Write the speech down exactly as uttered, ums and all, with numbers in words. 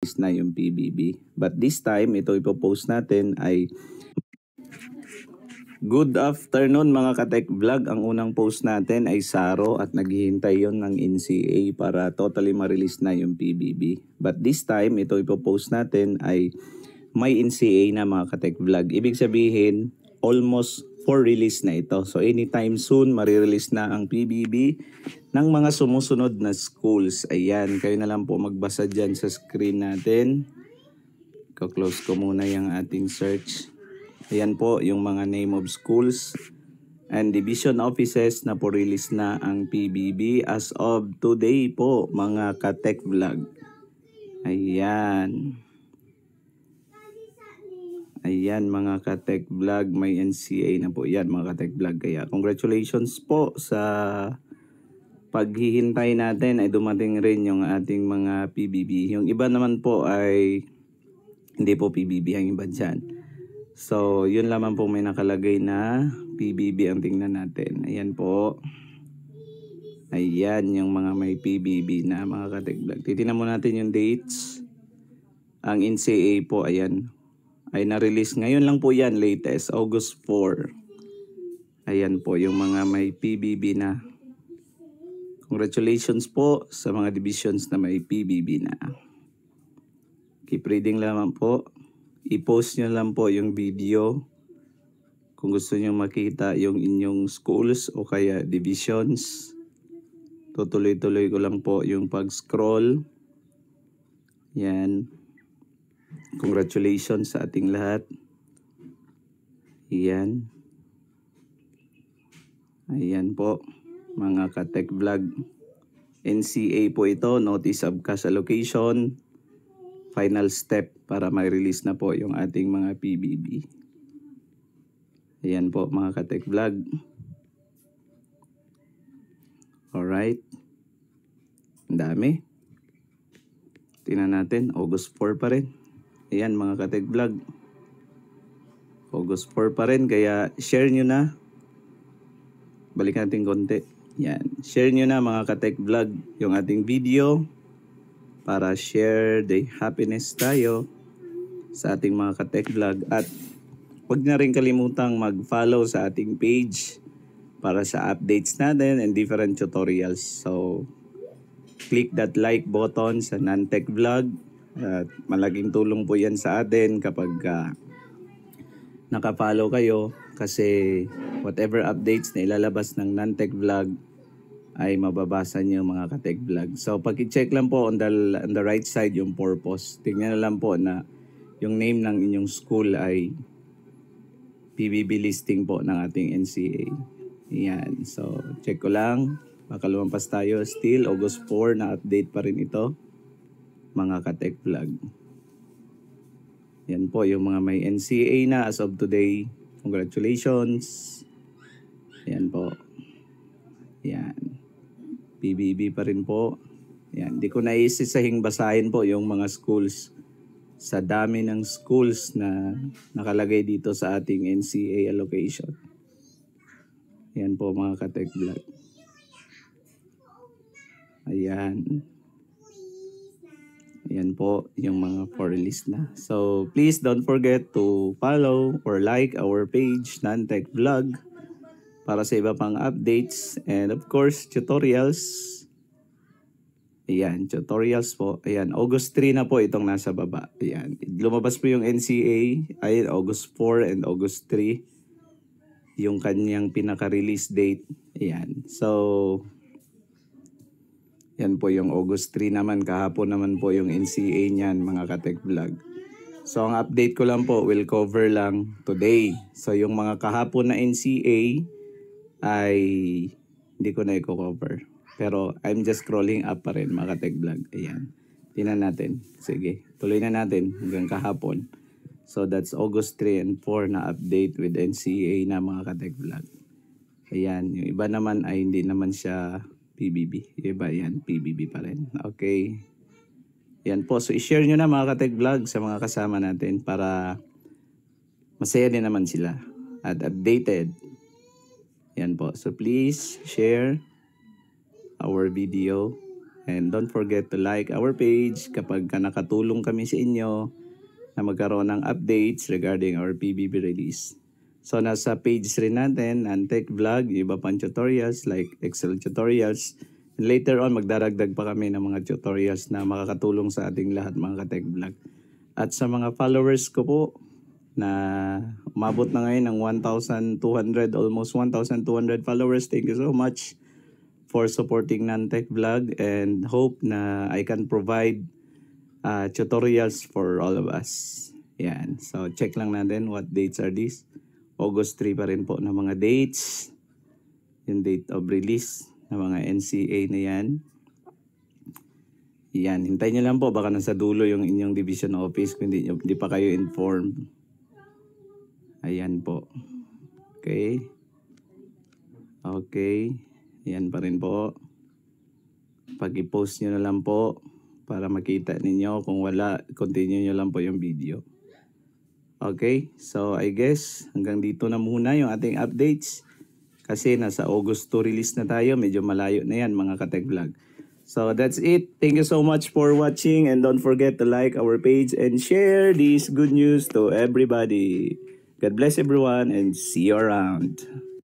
na yung P B B. But this time, ito ipopost natin ay good afternoon mga ka-tech vlog. Ang unang post natin ay Saro at naghihintay yon ng N C A para totally ma-release na yung P B B. But this time, ito ipopost natin ay may N C A na mga ka-tech vlog. Ibig sabihin, almost for release na ito. So anytime soon, marirelease na ang P B B ng mga sumusunod na schools. Ayan, kayo na lang po magbasa dyan sa screen natin. Ko-close ko muna yung ating search. Ayan po yung mga name of schools and division offices na po release na ang P B B as of today po mga ka-tech vlog. Ayan. Ayan mga ka-tech vlog, may N C A na po yan mga ka-tech vlog. Kaya congratulations po sa paghihintay natin ay dumating rin yung ating mga P B B. Yung iba naman po ay hindi po P B B ang iba dyan. So, yun lamang po may nakalagay na P B B ang tingnan natin. Ayan po. Ayan yung mga may P B B na mga ka-tech vlog. Titignan mo natin yung dates. Ang N C A po, ayan, ay na-release. Ngayon lang po yan, latest, August fourth. Ayan po yung mga may P B B na. Congratulations po sa mga divisions na may P B B na. Keep reading lamang po. I-post nyo lang po yung video kung gusto nyo makita yung inyong schools o kaya divisions. Tutuloy-tuloy ko lang po yung pag-scroll. Yan. Congratulations sa ating lahat. Yan. Ayan po mga ka-tech vlog. N C A po ito, Notice of Cash Allocation. Final step para ma-release na po yung ating mga P B B. Ayan po mga ka-tech vlog. Alright. Ang dami. Tingnan natin, August fourth pa rin. Ayan mga ka-tech vlog. August fourth pa rin, kaya share nyo na. Balik natin konti. Yan. Share nyo na mga ka-tech vlog yung ating video para share the happiness tayo sa ating mga ka-tech vlog. At huwag na rin kalimutang mag-follow sa ating page para sa updates natin and different tutorials. So, click that like button sa Non-Tech Vlog. At malaking tulong po yan sa atin kapag uh, nakafollow kayo kasi whatever updates na ilalabas ng Non-Tech Vlog ay mababasa niyo mga ka-tech vlog. So pag i-check lang po on the, on the right side yung purpose. Tingnan na lang po na yung name ng inyong school ay P B B listing po ng ating N C A. Yan. So check ko lang. Baka lumampas tayo. Still August fourth na update pa rin ito mga ka-tech vlog. Yan po yung mga may N C A na as of today. Congratulations. Yan po. Yan. P B B pa rin po. Yan. Di ko naisisahing basahin po yung mga schools sa dami ng schools na nakalagay dito sa ating N C A allocation. Yan po mga ka-tech vlog. Ayan. Ayan po yung mga for release na. So please don't forget to follow or like our page Non-Tech Vlog para sa iba pang updates and of course tutorials. Ayan, tutorials po. Ayan, August three na po itong nasa baba. Ayan, lumabas po yung N C A ay August fourth and August three yung kanyang pinaka-release date. Ayan, so yan po yung August three naman. Kahapon naman po yung N C A niyan mga ka-tech vlog. So ang update ko lang po will cover lang today. So yung mga kahapon na N C A ay hindi ko na i-cover. Pero I'm just scrolling up pa rin mga ka-tech vlog. Ayan. Tingnan natin. Sige. Tuloy na natin hanggang kahapon. So that's August three and four na update with N C A na mga ka-tech vlog. Ayan. Yung iba naman ay hindi naman siya P B B. Yung iba yan. P B B pa rin. Okay. Yan po. So i-share nyo na mga ka-tech vlog sa mga kasama natin para masaya din naman sila at updated. Yan po. So please share our video And don't forget to like our page kapag ka nakatulong kami sa inyo na magkaroon ng updates regarding our P B B release. So nasa page rin natin ang tech vlog, iba pang tutorials like Excel tutorials. And later on magdaragdag pa kami ng mga tutorials na makakatulong sa ating lahat mga ka-tech vlog. At sa mga followers ko po na umabot na ngayon ng one thousand two hundred, almost one thousand two hundred followers. Thank you so much for supporting Nantech Vlog and hope na I can provide uh, tutorials for all of us. Yan. So check lang natin what dates are these. August three pa rin po na mga dates. Yung date of release ng mga N C A na yan. Yan. Hintayin nyo lang po. Baka nasa dulo yung inyong division office kung hindi, hindi pa kayo informed. Ayan po. Okay. Okay. Ayan pa rin po. Pag-i-post nyo na lang po para makita ninyo. Kung wala, continue nyo lang po yung video. Okay. So, I guess hanggang dito na muna yung ating updates. Kasi nasa August two release na tayo. Medyo malayo na yan mga ka-tech vlog. So, that's it. Thank you so much for watching. And don't forget to like our page and share this good news to everybody. God bless everyone and see you around.